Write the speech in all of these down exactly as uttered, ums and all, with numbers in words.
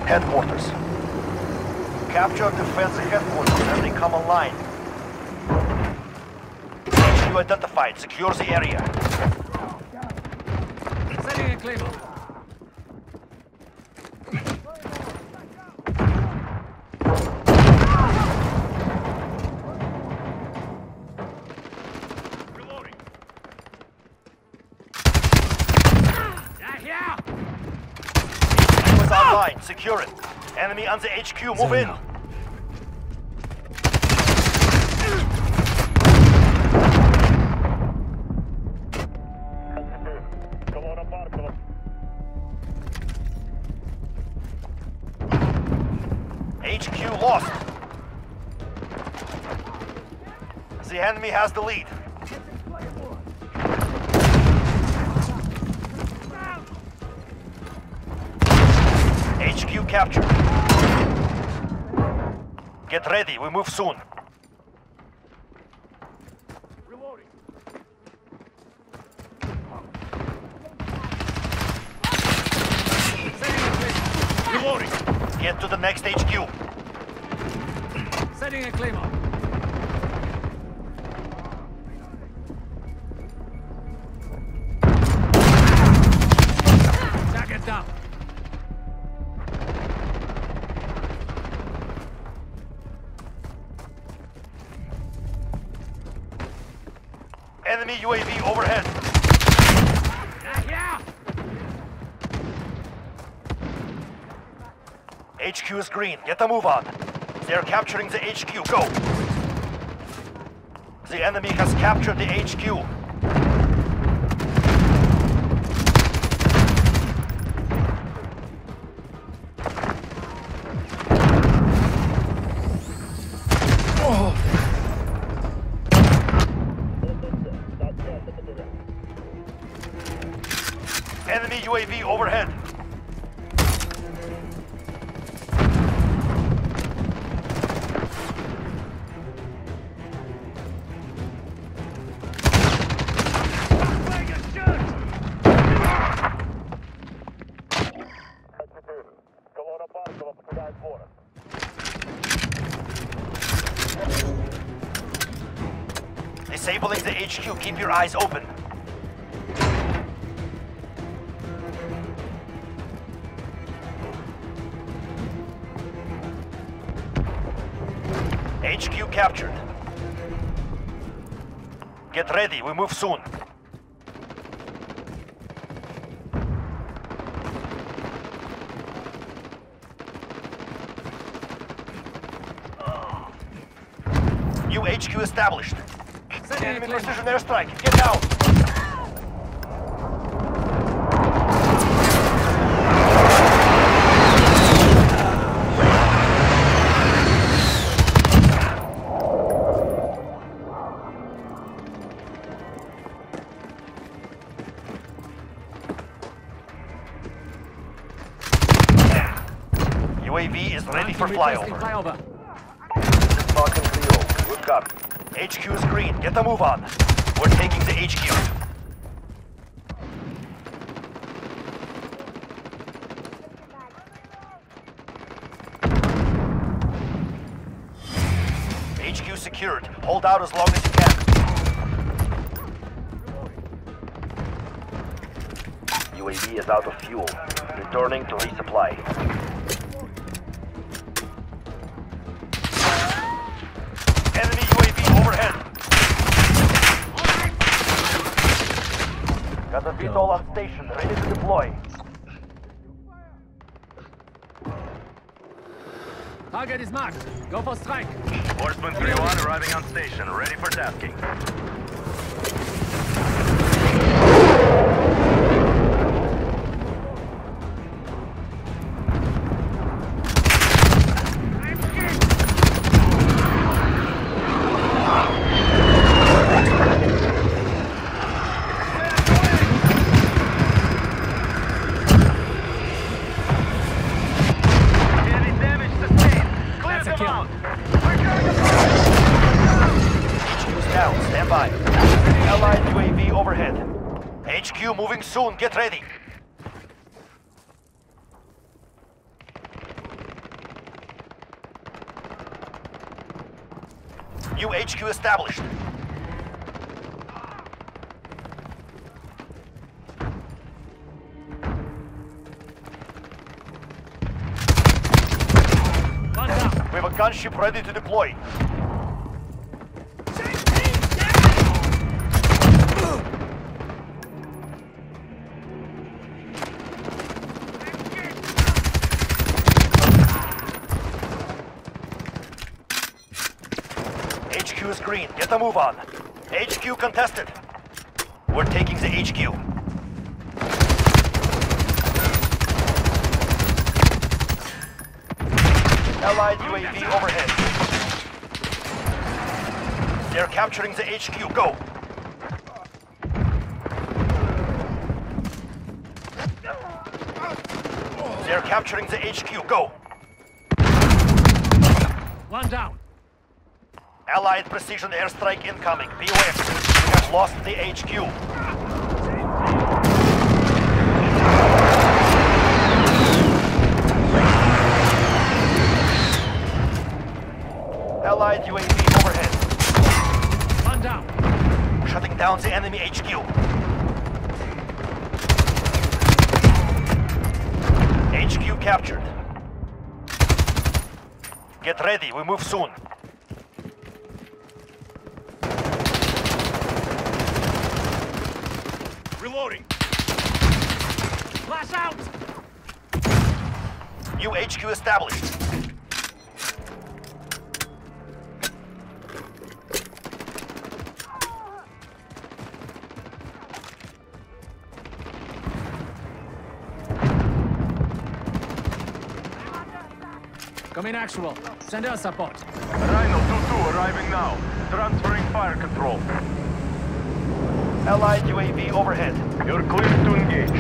headquarters. Capture defensive headquarters as they come online. H Q identified. Secure the area. Setting a claymore. Reloading. Yeah, H Q is online. Secure it. Enemy on the H Q. Move in. H Q lost. The enemy has the lead. H Q captured. Get ready, we move soon. Reloading. Reloading. Get to the next H Q. setting a claymore. Target down. Enemy U A V overhead. Yeah. H Q is green. Get a move on. They're capturing the H Q. Go. The enemy has captured the H Q. Oh. Enemy U A V overhead. Disabling the H Q. Keep your eyes open. H Q captured. Get ready, we move soon. New H Q established. Enemy precision airstrike. Get down. U A V is ready for flyover. flyover. Falcon three oh. Good copy. H Q is green. Get the move on. We're taking the H Q. H Q secured. Hold out as long as you can. U A V is out of fuel. Returning to resupply. Enemy U A V overhead. Got the V TOL on station, ready to deploy. Target is marked. Go for strike. Horseman three one arriving on station, ready for tasking. Allied U A V overhead. H Q moving soon, get ready. New H Q established. One down. We have a gunship ready to deploy. H Q is green. Get a move on. H Q contested. We're taking the H Q. Allied U A V overhead. They're capturing the H Q. Go. They're capturing the H Q. Go. One down. Allied precision airstrike incoming. Beware. We have lost the H Q. Allied U A V overhead. One down. Shutting down the enemy H Q. H Q captured. Get ready. We move soon. Reloading. Flash out! New H Q established. Come in actual. Send us support. Rhino two two arriving now. Transferring fire control. Allied U A V overhead. You're clear to engage.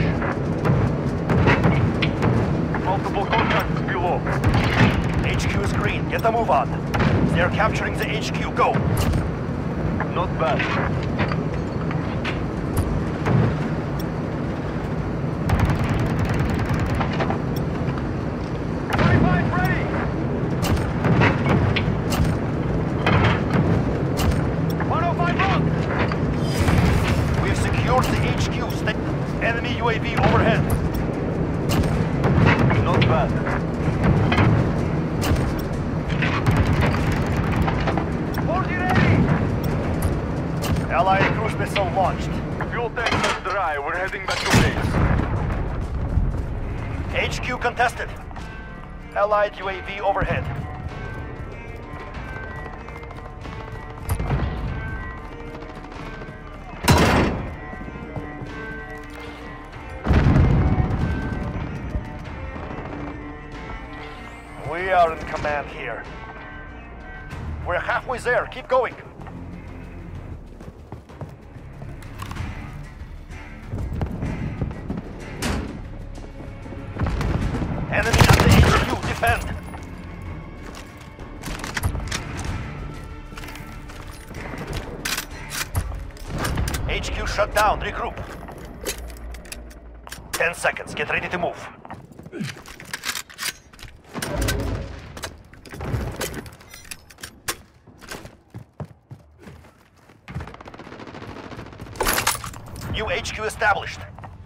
Multiple contacts below. H Q is green. Get a move on. They're capturing the H Q. Go. Not bad. twenty-five ready! one oh five on! We've secured the H Q. Stay. Enemy U A V overhead. Not bad. forty ready! Allied cruise missile launched. Fuel tank is dry. We're heading back to base. H Q contested. Allied U A V overhead. We are in command here. We're halfway there. Keep going. Enemy at the H Q. Defend. H Q shut down. Regroup. Ten seconds. Get ready to move. New H Q established.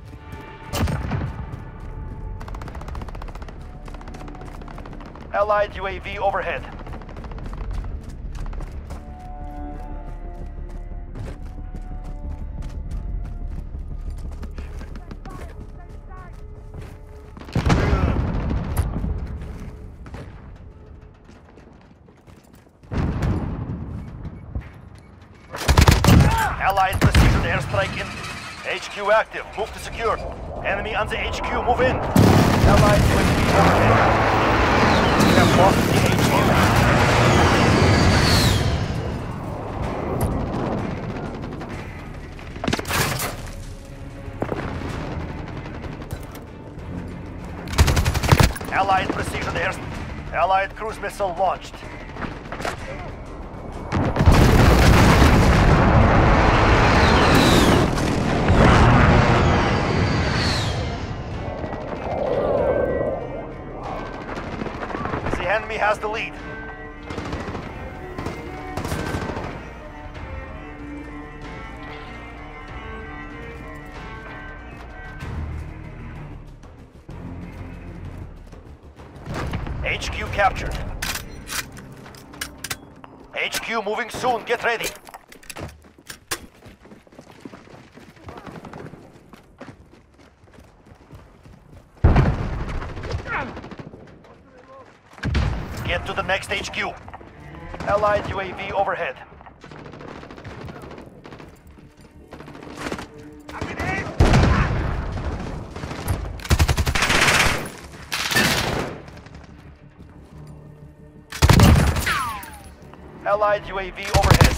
Allied U A V overhead. Allied precision airstrike in. H Q active. Move to secure. Enemy on the H Q. Move in. Allied U A V overhead. We have lost the H Q. Allied precision air... Allied cruise missile launched. The enemy has the lead. H Q captured. H Q moving soon, get ready. Get to the next H Q. Allied U A V overhead. Allied U A V overhead.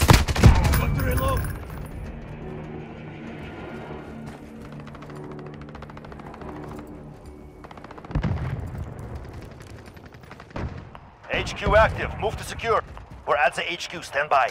H Q active. Move to secure. We're at the H Q. Stand by.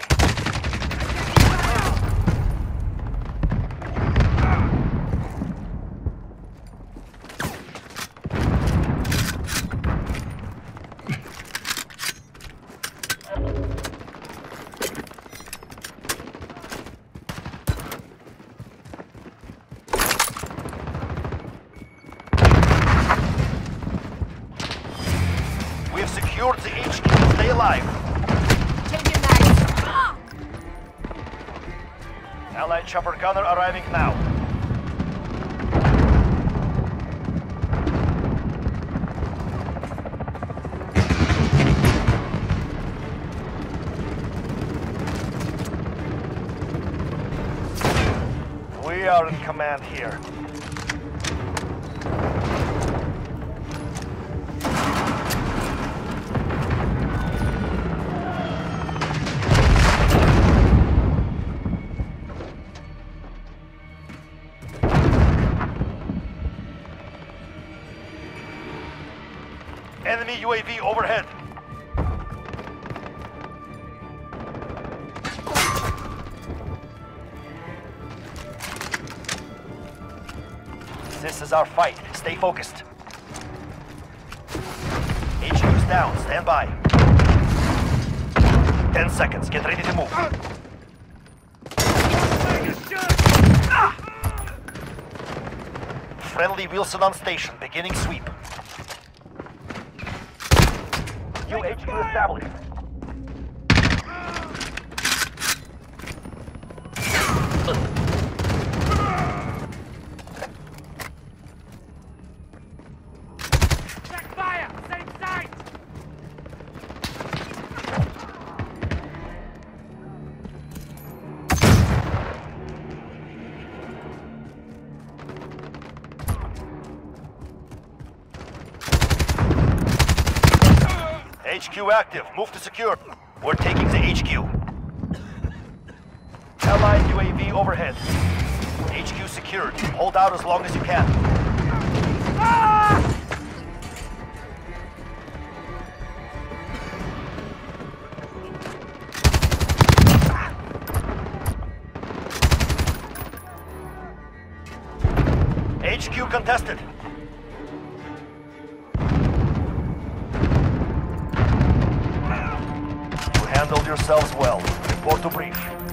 We've secured the H Q. Stay alive. Changing mags. Allied chopper gunner arriving now. We are in command here. Enemy U A V overhead. This is our fight. Stay focused. H Q's down. Stand by. Ten seconds. Get ready to move. Friendly Wilson on station. Beginning sweep. U H Q established. Check fire! Same side! H Q active. Move to secure. We're taking the H Q. Allied U A V overhead. H Q secured. Hold out as long as you can. Ah! H Q contested. You handled yourselves well. Report to brief.